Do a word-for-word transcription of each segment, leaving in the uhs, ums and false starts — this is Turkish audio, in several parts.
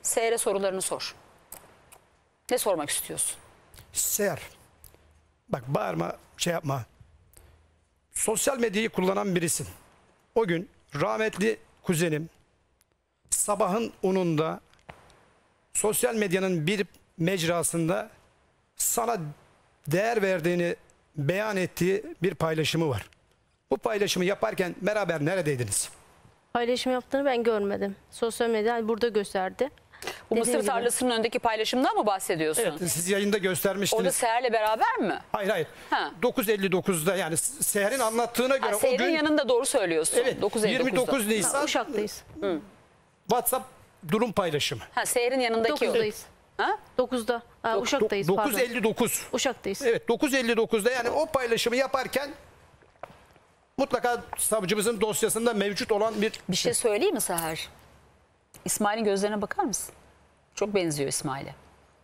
Seher'e sorularını sor. Ne sormak istiyorsun? Seher, bak bağırma, şey yapma. Sosyal medyayı kullanan birisin. O gün rahmetli kuzenim sabahın onunda sosyal medyanın bir mecrasında sana değer verdiğini beyan ettiği bir paylaşımı var. Bu paylaşımı yaparken beraber neredeydiniz? Paylaşım yaptığını ben görmedim. Sosyal medya burada gösterdi. Bu Dediğim mısır gibi. tarlasının önündeki paylaşımdan mı bahsediyorsun? Evet, siz yayında göstermiştiniz. Orada Seher'le beraber mi? Hayır hayır. Ha. dokuz elli dokuzda yani Seher'in anlattığına göre Ha, o Seher'in gün yanında doğru söylüyorsun. evet, dokuz elli dokuzda. yirmi dokuz Ha, Nisan Uşak'tayız. WhatsApp durum paylaşımı. Ha, Seher'in yanındaki o. dokuzdayız. Ha? dokuzda. Ha, Uşak'tayız pardon. dokuz elli dokuz. Uşak'tayız. Evet, dokuz elli dokuzda yani o paylaşımı yaparken mutlaka savcımızın dosyasında mevcut olan bir Bir şey söyleyeyim mi Seher? İsmail'in gözlerine bakar mısın? Çok benziyor İsmail'e.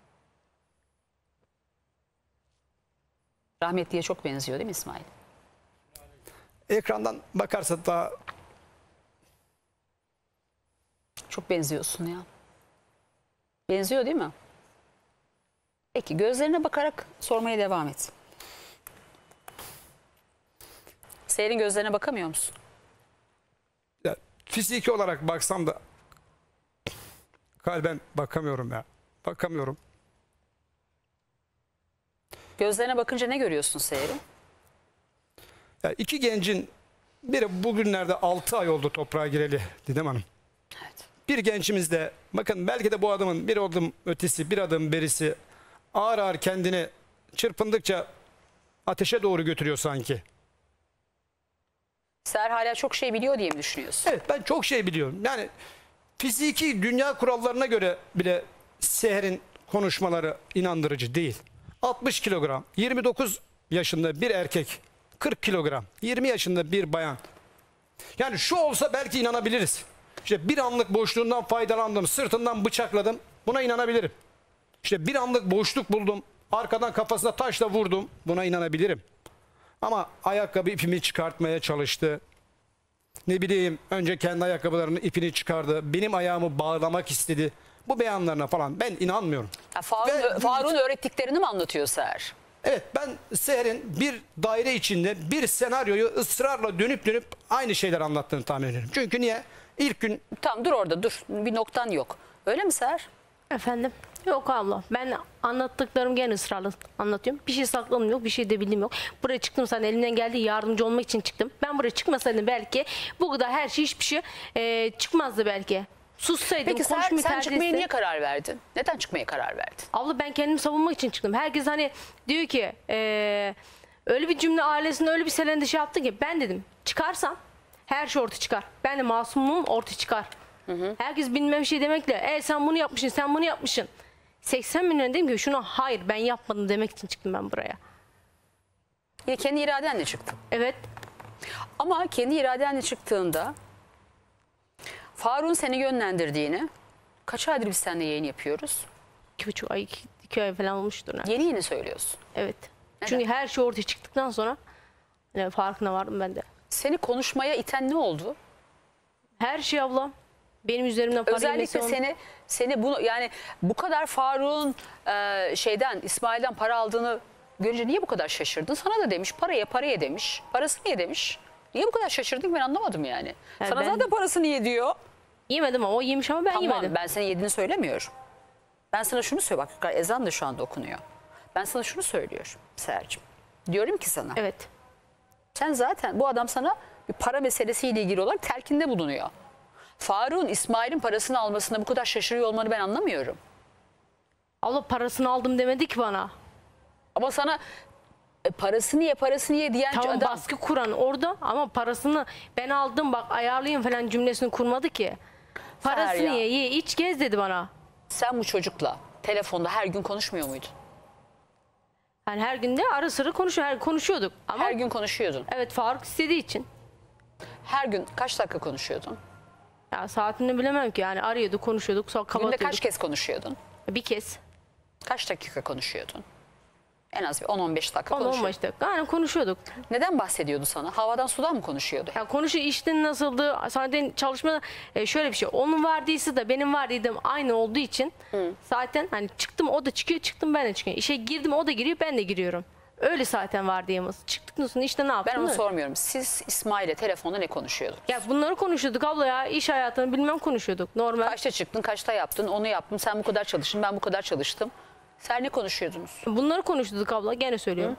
Rahmetliye çok benziyor değil mi İsmail? ekrandan bakarsa daha Çok benziyorsun ya. Benziyor değil mi? Peki gözlerine bakarak sormaya devam et. Seher'in gözlerine bakamıyor musun? ya, fiziki olarak baksam da kalben bakamıyorum ya. Bakamıyorum. Gözlerine bakınca ne görüyorsun Seher'in? Ya, iki gencin biri bugünlerde altı ay oldu toprağa gireli Didem Hanım. Evet. Bir gençimiz de bakın belki de bu adamın bir adım ötesi bir adım berisi ağır ağır kendini çırpındıkça ateşe doğru götürüyor sanki. Seher hala çok şey biliyor diye mi düşünüyorsun? Evet, ben çok şey biliyorum. Yani fiziki dünya kurallarına göre bile Seher'in konuşmaları inandırıcı değil. altmış kilogram, yirmi dokuz yaşında bir erkek, kırk kilogram, yirmi yaşında bir bayan. Yani şu olsa belki inanabiliriz. İşte bir anlık boşluğundan faydalandım, sırtından bıçakladım, buna inanabilirim. İşte bir anlık boşluk buldum, arkadan kafasına taşla vurdum, buna inanabilirim. Ama ayakkabı ipimi çıkartmaya çalıştı. Ne bileyim, önce kendi ayakkabılarının ipini çıkardı, benim ayağımı bağlamak istedi. Bu beyanlarına falan ben inanmıyorum. Ya Faruk'un Ve- Faruk'un öğrettiklerini mi anlatıyor Seher? Evet, ben Seher'in bir daire içinde bir senaryoyu ısrarla dönüp dönüp aynı şeyler anlattığını tahmin ediyorum. Çünkü niye? İlk gün Tamam dur orada dur. Bir noktan yok. Öyle mi Seher? Efendim? Yok abla. Ben anlattıklarım gene ısrarlı anlatıyorum. Bir şey saklım yok, bir şey de bildiğim yok. Buraya çıktım, sen elimden geldiği yardımcı olmak için çıktım. Ben buraya çıkmasaydım belki bu kadar her şey hiçbir şey e, çıkmazdı belki. Sussaydım, Peki Seher, konuşmayı sen tercih çıkmaya etseydim- niye karar verdin? Neden çıkmaya karar verdin? Abla ben kendimi savunmak için çıktım. Herkes hani diyor ki e, öyle bir cümle ailesinde öyle bir selen dışı yaptı ki ben dedim çıkarsam her şey ortaya çıkar. Ben de masumluğum ortaya çıkar. Hı hı. Herkes bilmem bir şey demekle e sen bunu yapmışsın, sen bunu yapmışsın. seksen milyon dedim ki şuna hayır ben yapmadım demek için çıktım ben buraya. Yine kendi iradenle çıktın. Evet. Ama kendi iradenle çıktığında Faruk'un seni yönlendirdiğini, kaç aydır biz seninle yayın yapıyoruz? İki buçuk ay, iki, iki ay falan olmuştur. Yani. Yeni yeni söylüyorsun. Evet. Neden? Çünkü her şey ortaya çıktıktan sonra yani farkına vardım ben de. Seni konuşmaya iten ne oldu? Her şey ablam. Benim üzerimden para Özellikle yemesi onun- seni seni bunu yani bu kadar Faruk'un e, şeyden İsmail'den para aldığını görünce niye bu kadar şaşırdın? Sana da demiş paraya paraya demiş. Parası niye demiş? Niye bu kadar şaşırdın ben anlamadım yani. Yani Sana ben- zaten parasını yediyor. Yemedim ama o yemiş ama ben Tamam yemedim. ben senin yediğini söylemiyorum. Ben sana şunu söylüyorum. Bak ezan da şu anda okunuyor. Ben sana şunu söylüyorum Seher'cim. Diyorum ki sana. Evet. Sen zaten bu adam sana bir para meselesiyle ilgili olarak telkinde bulunuyor. Faruk'un İsmail'in parasını almasına bu kadar şaşırıyor olmanı ben anlamıyorum. Abla parasını aldım demedi ki bana. Ama sana e, parası niye parası niye diyen Tamam adam. baskı kuran orada ama parasını ben aldım bak ayarlayayım falan cümlesini kurmadı ki. Parasını Seher ya. ye ye iç gez dedi bana. Sen bu çocukla telefonda her gün konuşmuyor muydun? Yani her gün de ara sıra konuşuyor, her konuşuyorduk. Ama Her gün konuşuyordun. evet Faruk istediği için. Her gün kaç dakika konuşuyordun? Ya saatini bilemem ki yani arıyorduk konuşuyorduk sonra Günde kapatıyorduk. kaç kez konuşuyordun? Bir kez. Kaç dakika konuşuyordun? En az bir on on beş dakika on on konuşuyordu. beş dakika. Yani konuşuyorduk. Neden bahsediyordu sana? Havadan sudan mı konuşuyordu? Ya konuşu işten nasıldı? Zaten çalışmada e, şöyle bir şey. Onun vardiyası da benim vardiyam aynı olduğu için zaten hani çıktım o da çıkıyor, çıktım ben de çıkıyorum. İşe girdim o da giriyor, ben de giriyorum. Öyle zaten vardiyamız. Çıktıktan sonra işte ne yaptın? Ben onu sormuyorum. Siz İsmail'le telefonda ne konuşuyordunuz? Ya bunları konuşuyorduk abla ya. İş hayatını bilmem konuşuyorduk. Normal. Kaçta çıktın, kaçta yaptın, onu yaptım. Sen bu kadar çalıştın, ben bu kadar çalıştım. Sen ne konuşuyordunuz? Bunları konuşuyorduk abla. Gene söylüyorum.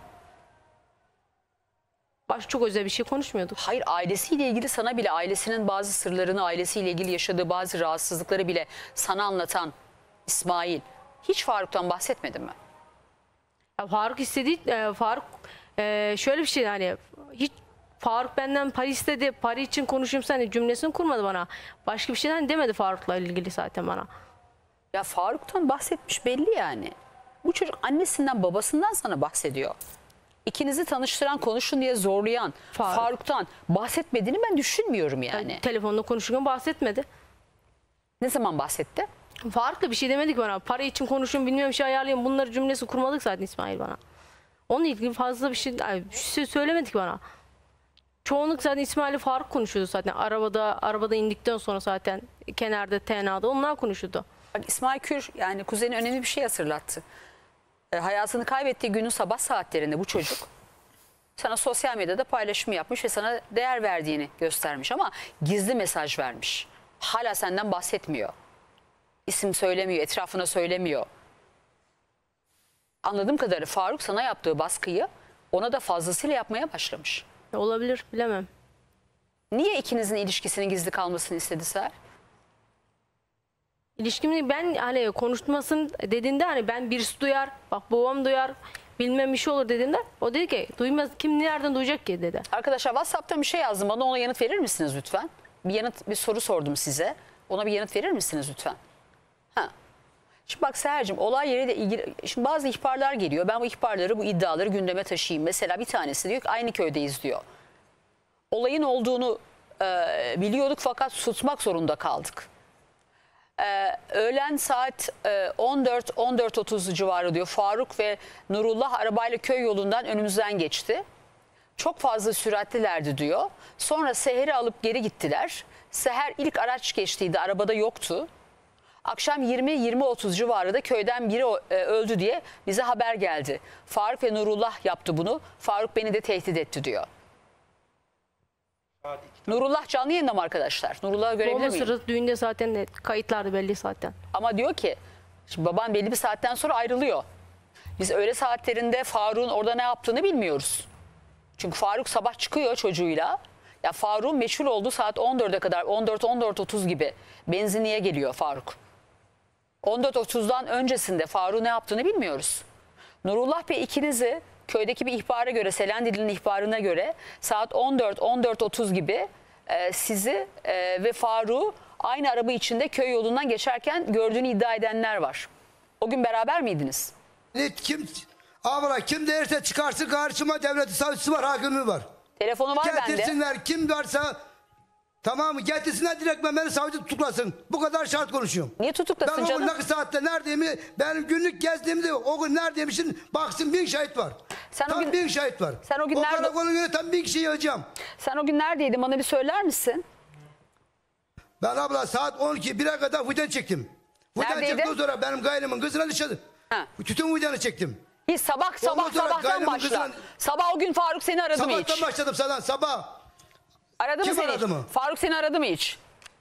Başka çok özel bir şey konuşmuyorduk. Hayır, ailesiyle ilgili sana bile ailesinin bazı sırlarını, ailesiyle ilgili yaşadığı bazı rahatsızlıkları bile sana anlatan İsmail hiç Faruk'tan bahsetmedi mi? Ya Faruk istediği e, Faruk e, şöyle bir şey hani hiç Faruk benden para istedi. Para için konuşayım sen cümlesini kurmadı bana. Başka bir şeyden demedi Faruk'la ilgili zaten bana. Ya Faruk'tan bahsetmiş belli yani. Bu çocuk annesinden babasından sana bahsediyor. İkinizi tanıştıran, konuşun diye zorlayan Faruk. Faruk'tan bahsetmediğini ben düşünmüyorum yani. Telefonda konuşurken bahsetmedi. Ne zaman bahsetti? Faruk'la bir şey demedik bana. Para için konuşun bilmiyorum bir şey ayarlayayım. Bunları cümlesi kurmadık zaten İsmail bana. Onunla ilgili fazla bir şey, ay, bir şey söylemedik bana. Çoğunluk zaten İsmail'le Faruk konuşuyordu zaten. Arabada arabada indikten sonra zaten kenarda T N A'da onlar konuşuyordu. Bak, İsmail Kür yani kuzeni önemli bir şey hatırlattı. E, hayatını kaybettiği günün sabah saatlerinde bu çocuk sana sosyal medyada paylaşım yapmış ve sana değer verdiğini göstermiş ama gizli mesaj vermiş. Hala senden bahsetmiyor. İsim söylemiyor, etrafına söylemiyor. Anladığım kadarıyla Faruk sana yaptığı baskıyı ona da fazlasıyla yapmaya başlamış. Olabilir bilemem. Niye ikinizin ilişkisinin gizli kalmasını istedi Seher? İlişkimi ben hani konuşmasın dediğinde hani ben birisi duyar, bak babam duyar, bilmem bir şey olur dediğinde o dedi ki duymaz, kim nereden duyacak ki dedi. Arkadaşlar WhatsApp'tan bir şey yazdım bana, ona yanıt verir misiniz lütfen? Bir yanıt, bir soru sordum size. Ona bir yanıt verir misiniz lütfen? Ha. Şimdi bak Seher'cim, olay yeriyle ilgili şimdi bazı ihbarlar geliyor. Ben bu ihbarları, bu iddiaları gündeme taşıyayım. Mesela bir tanesi diyor ki aynı köydeyiz diyor. Olayın olduğunu e, biliyorduk fakat susmak zorunda kaldık. Ee, öğlen saat e, on dört on dört otuz civarı diyor. Faruk ve Nurullah arabayla köy yolundan önümüzden geçti. Çok fazla süratlilerdi diyor. Sonra Seher'i alıp geri gittiler. Seher ilk araç geçtiydi, arabada yoktu. Akşam yirmi yirmi otuz civarı da köyden biri e, öldü diye bize haber geldi. Faruk ve Nurullah yaptı bunu. Faruk beni de tehdit etti diyor. Nurullah canlı yayında mı arkadaşlar? Nurullah'ı görebilir Olma miyim? sırası düğünde zaten de kayıtlardı belli zaten. Ama diyor ki şimdi baban belli bir saatten sonra ayrılıyor. Biz öğle saatlerinde Faruk'un orada ne yaptığını bilmiyoruz. Çünkü Faruk sabah çıkıyor çocuğuyla. Ya Faruk'un meşhur olduğu saat on dörde kadar, on dört on dört otuz gibi benzinliğe geliyor Faruk. on dört otuzdan öncesinde Faruk'un ne yaptığını bilmiyoruz. Nurullah Bey ikinizi köydeki bir ihbara göre, Selendili'nin ihbarına göre saat on dört on dört otuz gibi e, sizi e, ve Faruk'u aynı araba içinde köy yolundan geçerken gördüğünü iddia edenler var. O gün beraber miydiniz? Kim abla kim derse çıkarsın karşıma, devleti savcısı var, hakimi var. Telefonu var bende. Getirsinler kim varsa, tamam mı, getirsinler direkt ben beni savcı tutuklasın. Bu kadar şart konuşuyorum. Niye tutuklasın ben canım? Ben o gün ne saatte neredeyimi, benim günlük gezdiğimde o gün neredeymişim baksın, bin şahit var. Sen o tam gün- bin şahit var. Sen o gün o nerede- karakolun günü tam bin kişi yığacağım. Sen o gün neredeydin, bana bir söyler misin? Ben abla saat on iki bire kadar fiden çektim. Fiden Neredeydin? çektikten sonra benim kaynımın kızına dışarı. Ha. Bütün fidanı çektim. Hiç sabah sabah Ondan sonra sabahtan kaynımın başla. kızına- Sabah o gün Faruk seni aradı mı Sabahtan hiç? başladım sana sabah. Aradı Kim mı seni aradı hiç? mı? Faruk seni aradı mı hiç?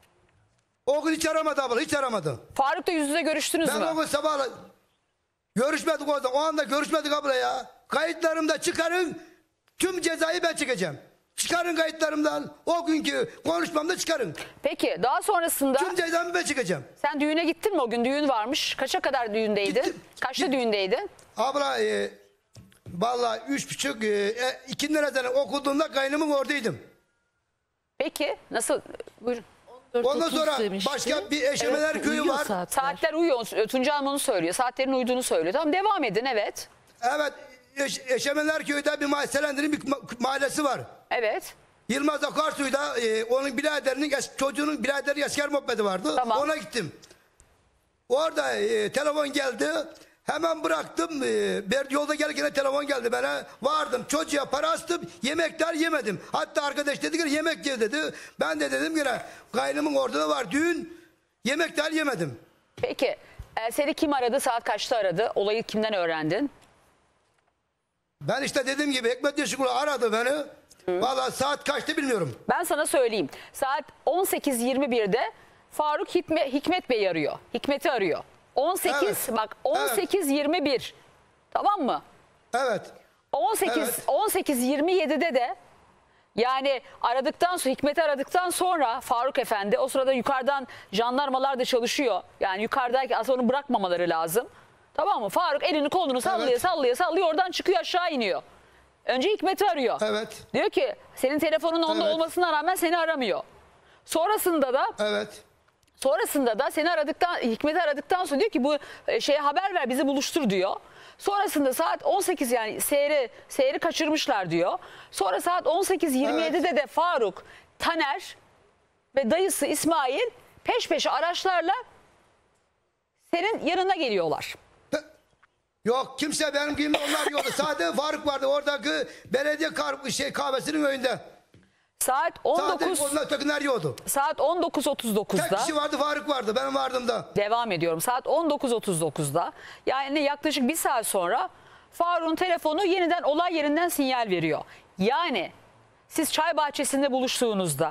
O gün hiç aramadı abla, hiç aramadı. Faruk'la yüz yüze görüştünüz Ben mü? o gün sabah görüşmedik orada. O anda görüşmedik abla ya. Kayıtlarımda çıkarın. Tüm cezayı ben çekeceğim. Çıkarın kayıtlarımdan. O günkü konuşmamda çıkarın. Peki daha sonrasında Tüm cezamı ben çekeceğim. sen düğüne gittin mi o gün? Düğün varmış. Kaça kadar düğündeydin? Gittim. Kaçta Gittim. düğündeydin? Abla e, vallahi üç buçuk e, e, ikindi liradan okuduğumda kaynımın oradaydım. Peki nasıl? Buyurun. Ondan sonra demişti. başka bir Eşemeler Evet, köyü uyuyor var. saatler. Saatler uyuyor. Tuncay Hanım onu söylüyor. Saatlerin uyduğunu söylüyor. Tamam devam edin, evet. Evet. Eş, Eşemeler köyde bir ma- Selendir'in bir ma- mahallesi var. Evet. Yılmaz Akarsuy'da e, onun biraderinin es- çocuğunun biraderi asker muhabbeti vardı. Tamam. Ona gittim. Orada e, telefon geldi. Hemen bıraktım. Ee, bir yolda gelirken telefon geldi bana. Vardım çocuğa para astım. Yemekler yemedim. Hatta arkadaş dedi ki yemek ye dedi. Ben de dedim ki kaynımın orada var düğün. Yemekler yemedim. Peki e, seni kim aradı? Saat kaçta aradı? Olayı kimden öğrendin? Ben işte dediğim gibi Hikmet Yeşilkulu aradı beni. Vallahi saat kaçtı bilmiyorum. Ben sana söyleyeyim. Saat on sekiz yirmi birde Faruk Hikme, Hikmet Bey arıyor. Hikmet'i arıyor. on sekiz Evet. bak on sekiz yirmi bir. Tamam mı? Evet. on sekiz Evet. on sekiz yirmi yedide de yani aradıktan sonra Hikmet'i aradıktan sonra Faruk Efendi o sırada yukarıdan jandarmalar da çalışıyor. Yani yukarıdaki aslında onu bırakmamaları lazım. Tamam mı? Faruk elini kolunu sallıyor Evet. sallıyor sallıyor oradan çıkıyor aşağı iniyor. Önce Hikmet'i arıyor. Evet. Diyor ki senin telefonun onda Evet. olmasına rağmen seni aramıyor. Sonrasında da Evet. Sonrasında da seni aradıktan, Hikmet'i aradıktan sonra diyor ki bu e, şeye haber ver bizi buluştur diyor. Sonrasında saat on sekiz yani seyri, seyri kaçırmışlar diyor. Sonra saat on sekiz yirmi yedide de Faruk, Taner ve dayısı İsmail peş peşe araçlarla senin yanına geliyorlar. Yok kimse benim gibi onlar yoktu. Sadece Faruk vardı oradaki belediye kar şey kahvesinin önünde. Saat on dokuz Sadece onlar ötekiler yoktu. saat on dokuz otuz Tek dokuzda kişi vardı Faruk vardı benim vardığımda. devam ediyorum. Saat on dokuz otuz dokuzda yani yaklaşık bir saat sonra Faruk'un telefonu yeniden olay yerinden sinyal veriyor. Yani siz çay bahçesinde buluştuğunuzda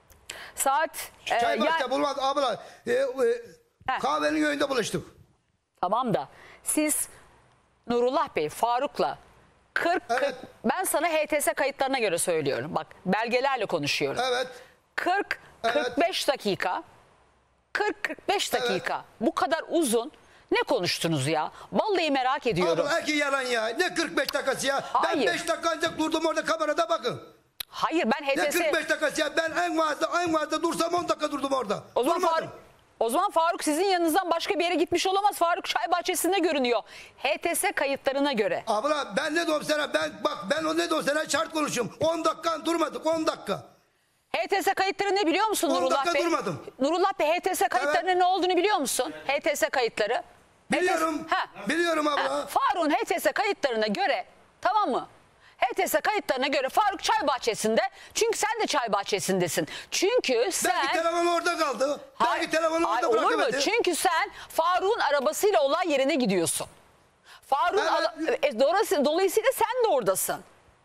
saat e, Çay ya- bahçe bulmadı abla. E, e, Heh. kahvenin önünde buluştuk. tamam da siz Nurullah Bey Faruk'la kırk Evet. kırk ben sana H T S kayıtlarına göre söylüyorum. Bak belgelerle konuşuyorum. Evet. kırk Evet. kırk beş dakika kırk kırk beş dakika bu kadar uzun ne konuştunuz ya? Vallahi merak ediyorum. Abla ki yalan ya. Ne kırk beş dakikası ya. Hayır. Ben beş dakika ancak durdum orada kamerada bakın. Hayır ben Ne H T S kırk beş dakikası ya. Ben en fazla en fazla dursam on dakika durdum orada. O zaman Durmadım. Faruk, o zaman Faruk sizin yanınızdan başka bir yere gitmiş olamaz. Faruk çay bahçesinde görünüyor. H T S kayıtlarına göre. Abla ben ne diyorum sana ben bak ben o ne diyorum sana şart konuşuyorum. on dakika durmadık on dakika. H T S kayıtları ne biliyor musun on Nurullah dakika Bey? durmadım. Nurullah Bey H T S kayıtlarının Evet. ne olduğunu biliyor musun? H T S kayıtları. Biliyorum. Ha. Biliyorum abla. Ha, Faruk'un H T S kayıtlarına göre tamam mı? H T S kayıtlarına göre Faruk çay bahçesinde. Çünkü sen de çay bahçesindesin. Çünkü sen... Belki telefon orada kaldı. Hayır, Belki telefonu hayır, orada olur mu? bırakamadı. Çünkü sen Faruk'un arabasıyla olay yerine gidiyorsun. Faruk'un Evet. ala- e, dolayısıyla, dolayısıyla sen de oradasın.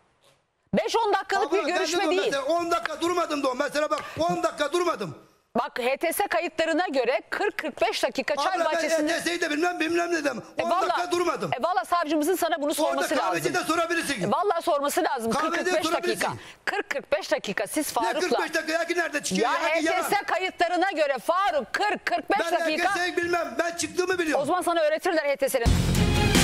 beş on dakikalık Abla, bir ben ne görüşme diyorum değil. Mesela on dakika durmadım da o. Mesela bak on dakika durmadım. Bak H T S kayıtlarına göre kırk kırk beş dakika çay Abla ben bahçesinde... E T S'yi de bilmem bilmem ne dedim. on valla- dakika durmadım. E valla savcımızın sana bunu Orada sorması kahveci lazım. de sorabilirsin. E, valla sorması lazım. kırk Kahvede kırk beş sorabilirsin. dakika. kırk kırk beş dakika siz Ne Faruk'la... kırk beş dakika ki nerede çıkıyor? Ya Ya, H T yalan. S kayıtlarına göre Faruk kırk kırk beş Ben dakika... herkese bilmem. Ben çıktığımı O biliyorum. zaman sana öğretirler H T S'nin.